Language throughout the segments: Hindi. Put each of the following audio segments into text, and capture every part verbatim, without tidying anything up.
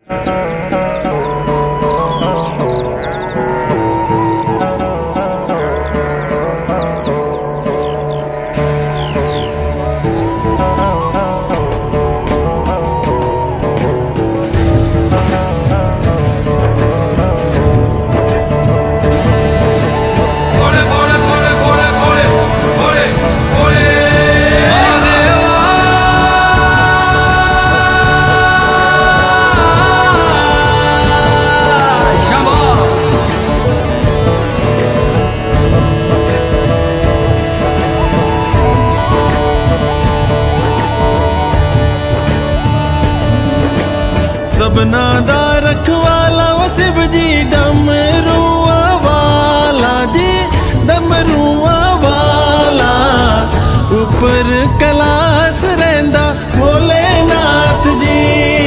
सबना दा रखवाला वो शिव जी डमरुआ वाला जी डमरुआ वाला ऊपर कैलाश रहिंदा भोलेनाथ जी।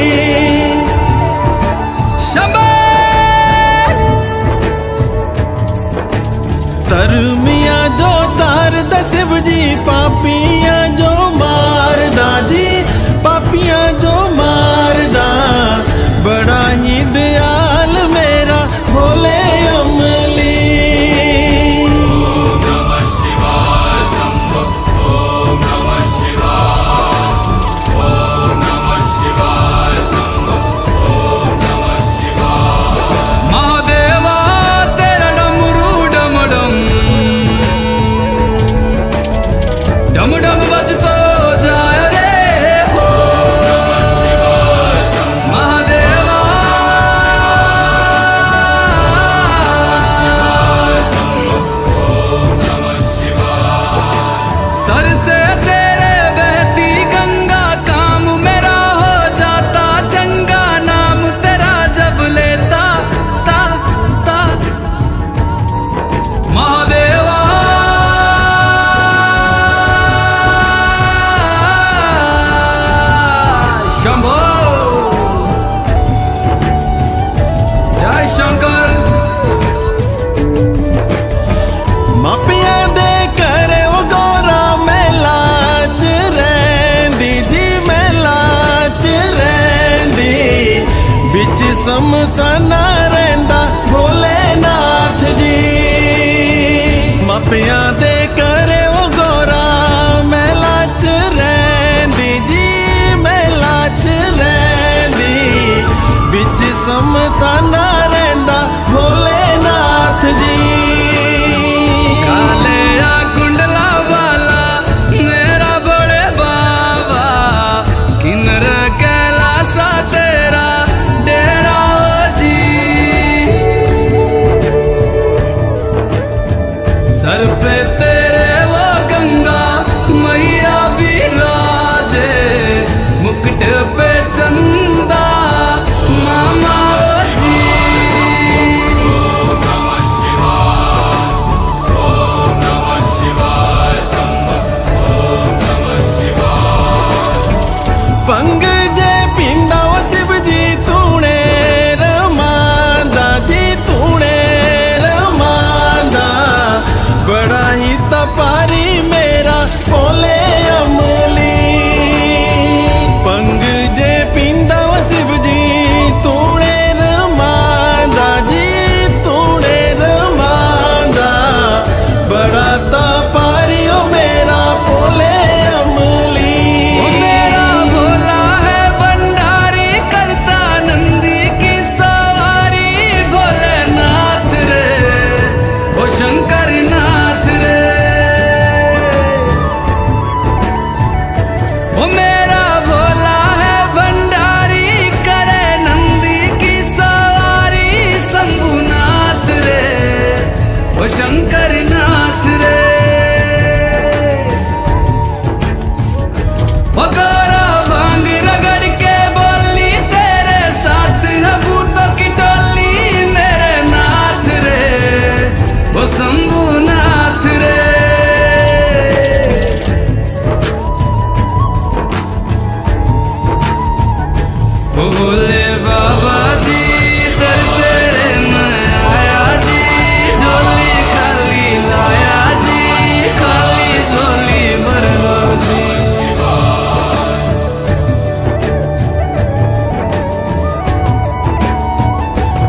शंभो तरमिया जो तारदा शिव जी पापियां जो मारदा जी पापियां जो मारदा बड़ा ही दयाल मेरा भोले अमली। ओम नमः शिवाय शंभो ओम नमः शिवाय ओम नमः शिवाय शंभो ओम नमः शिवाय। महादेवा तेरा डमरू डम डम डम डम बजतो जाए रे। ओम नमः शिवाय शंभो महादेवा ओम नमः शिवाय। सर से तेरे बहती गंगा काम मेरा हो जाता चंगा नाम तेरा जब लेता ता ता महादेवा शंभो जय शंकर। मापिया दे करे वो गौरा मेला च रहिंदी जी मेला च रहिंदी बिच समसाना रहिंदा भोलेनाथ जी। मापिया दे करे वो गौरा मेला च रहिंदी जी मेला च रहिंदी बिच समसाना रहिंदा भोलेनाथ जी। काले या कुंडला वाला मेरा बड़े बाबा किन्नर कैलासा तेरा डेरा जी। सर पे तेरे वो गंगा मैया विराजे मुकुट पे चंदा मामा जी।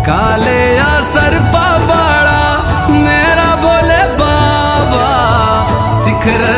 काले या सरपा बाड़ा मेरा बोले बाबा सिखर